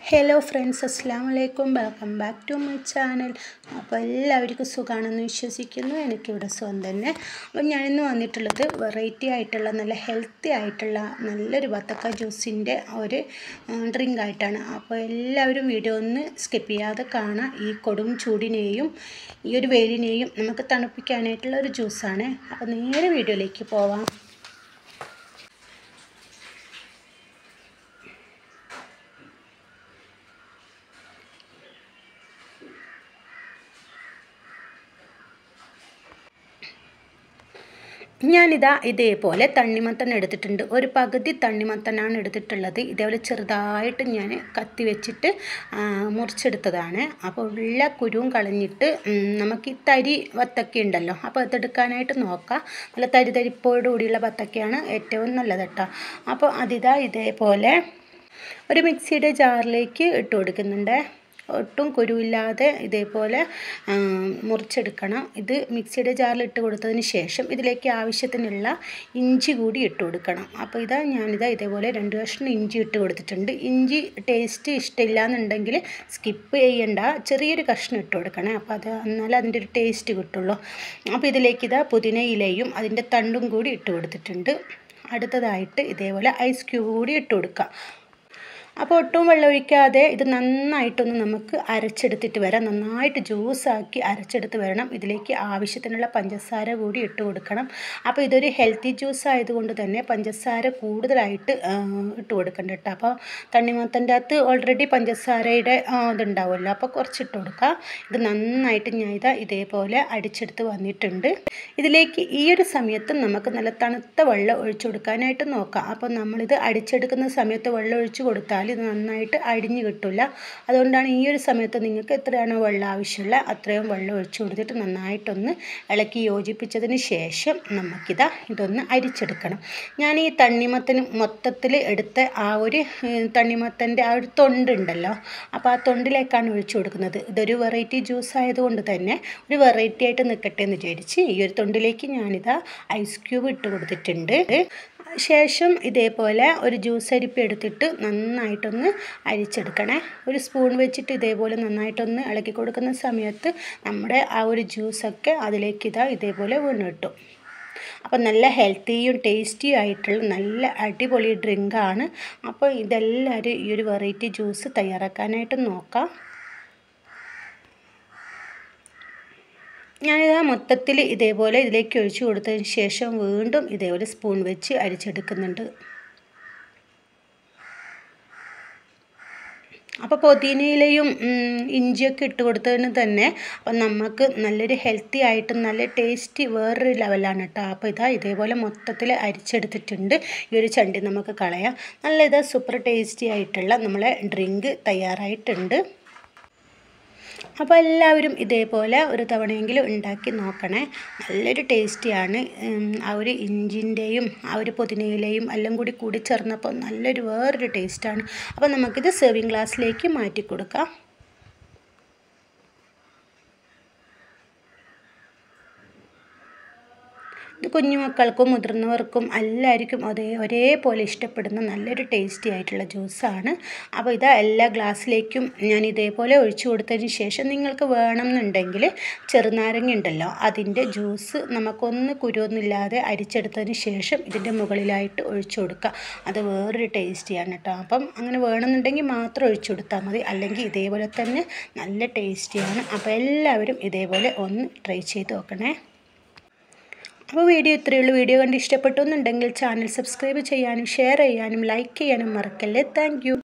Hello friends, അസ്സലാമു അലൈക്കും. Welcome back to my channel. അപ്പോൾ എല്ലാവർക്കും സുഖമാണെന്ന് വിശ്വസിക്കുന്നു. എനിക്കിവിടെ സുഖം തന്നെ. അപ്പോൾ ഞാനിന്ന് വന്നിട്ടുള്ളത് വെറൈറ്റി ആയിട്ടുള്ള നല്ല ഹെൽത്തി ആയിട്ടുള്ള നല്ലൊരു ബത്തക്ക ജ്യൂസിൻ്റെ ഒരു ഡ്രിങ്ക് ആയിട്ടാണ്. അപ്പോൾ എല്ലാവരും വീഡിയോ ഒന്ന് സ്കിപ്പ് ചെയ്യാതെ കാണാം. ഈ കൊടും ചൂടിനെയും ഈ ഒരു വെയിലിനെയും നമുക്ക് തണുപ്പിക്കാനായിട്ടുള്ള ഒരു ജ്യൂസാണ്. അപ്പോൾ നേരെ വീഡിയോയിലേക്ക് പോവാം. ഞാനിതാ ഇതേപോലെ തണ്ണിമത്തൻ എടുത്തിട്ടുണ്ട്. ഒരു പകുതി തണ്ണിമത്തനാണ് എടുത്തിട്ടുള്ളത്. ഇതേപോലെ ചെറുതായിട്ട് ഞാൻ കത്തി വെച്ചിട്ട് മുറിച്ചെടുത്തതാണ്. അപ്പോൾ ഉള്ള കുരുവും കളഞ്ഞിട്ട് നമുക്ക് ഈ തരി വത്തക്ക ഉണ്ടല്ലോ, അപ്പോൾ അതെടുക്കാനായിട്ട് നോക്കാം. നല്ല തരിതരിപ്പോട് കൂടിയുള്ള വത്തക്കയാണ് ഏറ്റവും നല്ലത് കേട്ടോ. അപ്പോൾ അതിതാ ഇതേപോലെ ഒരു മിക്സിയുടെ ജാറിലേക്ക് ഇട്ട് കൊടുക്കുന്നുണ്ട്. ഒട്ടും കുരുവില്ലാതെ ഇതേപോലെ മുറിച്ചെടുക്കണം. ഇത് മിക്സിയുടെ ജാറിൽ ഇട്ട് കൊടുത്തതിന് ശേഷം ഇതിലേക്ക് ആവശ്യത്തിനുള്ള ഇഞ്ചി കൂടി ഇട്ട് കൊടുക്കണം. അപ്പോൾ ഞാനിതാ ഇതേപോലെ 2 കഷ്ണം ഇഞ്ചി ഇട്ട് കൊടുത്തിട്ടുണ്ട്. ഇഞ്ചി ടേസ്റ്റ് ഇഷ്ടമില്ല എന്നുണ്ടെങ്കിൽ സ്കിപ്പ് ചെയ്യണ്ട, ചെറിയൊരു കഷ്ണം ഇട്ട് കൊടുക്കണേ. അപ്പോൾ എന്നാലും അതിൻ്റെ ഒരു ടേസ്റ്റ് കിട്ടുള്ളൂ. അപ്പോൾ ഇതിലേക്ക് പുതിന ഇലയും അതിൻ്റെ തണ്ടും കൂടി ഇട്ട് കൊടുത്തിട്ടുണ്ട്. അടുത്തതായിട്ട് ഇതേപോലെ ഐസ് ക്യൂബ് കൂടി ഇട്ട് കൊടുക്കുക. അപ്പോൾ ഒട്ടും വെള്ളമൊഴിക്കാതെ ഇത് നന്നായിട്ടൊന്ന് നമുക്ക് അരച്ചെടുത്തിട്ട് വരാം. നന്നായിട്ട് ജ്യൂസാക്കി അരച്ചെടുത്ത് വരണം. ഇതിലേക്ക് ആവശ്യത്തിനുള്ള പഞ്ചസാര കൂടി ഇട്ട് കൊടുക്കണം. അപ്പോൾ ഇതൊരു ഹെൽത്തി ജ്യൂസ് ആയതുകൊണ്ട് തന്നെ പഞ്ചസാര കൂടുതലായിട്ട് ഇട്ട് കൊടുക്കണ്ട കേട്ടോ. അപ്പോൾ തണ്ണിമത്തൻ്റെ അകത്ത് ഓൾറെഡി പഞ്ചസാരയുടെ ഇതുണ്ടാവുമല്ലോ, അപ്പോൾ കുറച്ചിട്ട് കൊടുക്കുക. ഇത് നന്നായിട്ട് ഞാൻ ഇതേപോലെ അടിച്ചെടുത്ത് വന്നിട്ടുണ്ട്. ഇതിലേക്ക് ഈ ഒരു സമയത്ത് നമുക്ക് നല്ല തണുത്ത വെള്ളം ഒഴിച്ചു കൊടുക്കാനായിട്ട് നോക്കാം. അപ്പോൾ നമ്മളിത് അടിച്ചെടുക്കുന്ന സമയത്ത് വെള്ളം ഒഴിച്ച് കൊടുത്താൽ ഇത് നന്നായിട്ട് അടിഞ്ഞു കിട്ടില്ല. അതുകൊണ്ടാണ് ഈ ഒരു സമയത്ത് നിങ്ങൾക്ക് എത്രയാണോ വെള്ളം ആവശ്യമുള്ള അത്രയും വെള്ളം ഒഴിച്ചു കൊടുത്തിട്ട് നന്നായിട്ടൊന്ന് ഇളക്കി യോജിപ്പിച്ചതിന് ശേഷം ഇതൊന്ന് അരിച്ചെടുക്കണം. ഞാൻ ഈ തണ്ണിമത്തന് മൊത്തത്തിൽ എടുത്ത ആ ഒരു തണ്ണിമത്തൻ്റെ ആ ഒരു തൊണ്ടുണ്ടല്ലോ, അപ്പോൾ ആ തൊണ്ടിലേക്കാണ് ഒഴിച്ചു കൊടുക്കുന്നത്. ഇതൊരു വെറൈറ്റി ജ്യൂസ് ആയതുകൊണ്ട് തന്നെ ഒരു വെറൈറ്റി ആയിട്ട് നിൽക്കട്ടെ എന്ന് വിചാരിച്ച് ഈ ഒരു തൊണ്ടിലേക്ക് ഐസ് ക്യൂബ് ഇട്ട് കൊടുത്തിട്ടുണ്ട്. ശേഷം ഇതേപോലെ ഒരു ജ്യൂസ് അരിപ്പ എടുത്തിട്ട് നന്നായിട്ടൊന്ന് അരിച്ചെടുക്കണേ. ഒരു സ്പൂൺ വെച്ചിട്ട് ഇതേപോലെ നന്നായിട്ടൊന്ന് ഇളക്കി കൊടുക്കുന്ന സമയത്ത് നമ്മുടെ ആ ഒരു ജ്യൂസൊക്കെ അതിലേക്ക് ഇതേപോലെ വീണ് കിട്ടും. അപ്പോൾ നല്ല ഹെൽത്തിയും ടേസ്റ്റിയും ആയിട്ടുള്ള നല്ല അടിപൊളി ഡ്രിങ്കാണ്. അപ്പോൾ ഇതെല്ലാവരും ഈ ഒരു വെറൈറ്റി ജ്യൂസ് തയ്യാറാക്കാനായിട്ട് നോക്കാം. ഞാനിതാ മൊത്തത്തിൽ ഇതേപോലെ ഇതിലേക്ക് ഒഴിച്ചു കൊടുത്തതിന് ശേഷം വീണ്ടും ഇതേപോലെ സ്പൂൺ വെച്ച് അരിച്ചെടുക്കുന്നുണ്ട്. അപ്പോൾ പുതിനയിലയും ഇഞ്ചിയൊക്കെ ഇട്ട് കൊടുത്തതിന് തന്നെ അപ്പം നമുക്ക് നല്ലൊരു ഹെൽത്തി ആയിട്ടും നല്ല ടേസ്റ്റി വേറൊരു ലെവലാണ് കേട്ടോ. അപ്പോൾ ഇതേപോലെ മൊത്തത്തിൽ അരിച്ചെടുത്തിട്ടുണ്ട്. ഈ ഒരു ചണ്ടി നമുക്ക് കളയാം. നല്ല സൂപ്പർ ടേസ്റ്റി ആയിട്ടുള്ള നമ്മളെ ഡ്രിങ്ക് തയ്യാറായിട്ടുണ്ട്. അപ്പോൾ എല്ലാവരും ഇതേപോലെ ഒരു തവണയെങ്കിലും ഉണ്ടാക്കി നോക്കണേ. നല്ലൊരു ടേസ്റ്റിയാണ്. ആ ഒരു ഇഞ്ചിൻ്റെയും ആ ഒരു പുതിനയിലയും എല്ലാം കൂടി ചേർന്നപ്പോൾ നല്ലൊരു വേറൊരു ടേസ്റ്റാണ്. അപ്പോൾ നമുക്കിത് സെർവിങ് ഗ്ലാസ്സിലേക്ക് മാറ്റി കൊടുക്കാം. ഇത് കുഞ്ഞുമക്കൾക്കും മുതിർന്നവർക്കും എല്ലാവർക്കും ഒരേപോലെ ഇഷ്ടപ്പെടുന്ന നല്ലൊരു ടേസ്റ്റി ആയിട്ടുള്ള ജ്യൂസാണ്. അപ്പോൾ എല്ലാ ഗ്ലാസ്സിലേക്കും ഞാൻ ഇതേപോലെ ഒഴിച്ചു കൊടുത്തതിന് ശേഷം നിങ്ങൾക്ക് വേണമെന്നുണ്ടെങ്കിൽ ചെറുനാരങ്ങ ഉണ്ടല്ലോ, അതിൻ്റെ ജ്യൂസ് നമുക്കൊന്ന് കുരുവൊന്നുമില്ലാതെ അരിച്ചെടുത്തതിന് ശേഷം ഇതിൻ്റെ മുകളിലായിട്ട് ഒഴിച്ചു കൊടുക്കുക. അത് വേറൊരു ടേസ്റ്റിയാണ് കേട്ടോ. അപ്പം അങ്ങനെ വേണമെന്നുണ്ടെങ്കിൽ മാത്രം ഒഴിച്ചു കൊടുത്താൽ മതി, അല്ലെങ്കിൽ ഇതേപോലെ തന്നെ നല്ല ടേസ്റ്റിയാണ്. അപ്പോൾ എല്ലാവരും ഇതേപോലെ ഒന്ന് ട്രൈ ചെയ്ത് നോക്കണേ. അപ്പോൾ വീഡിയോ ഇത്രയേ ഉള്ളൂ. വീഡിയോ കണ്ട് ഇഷ്ടപ്പെട്ടു എന്നുണ്ടെങ്കിൽ ചാനൽ സബ്സ്ക്രൈബ് ചെയ്യാനും ഷെയർ ചെയ്യാനും ലൈക്ക് ചെയ്യാനും മറക്കല്ലേ. Thank U.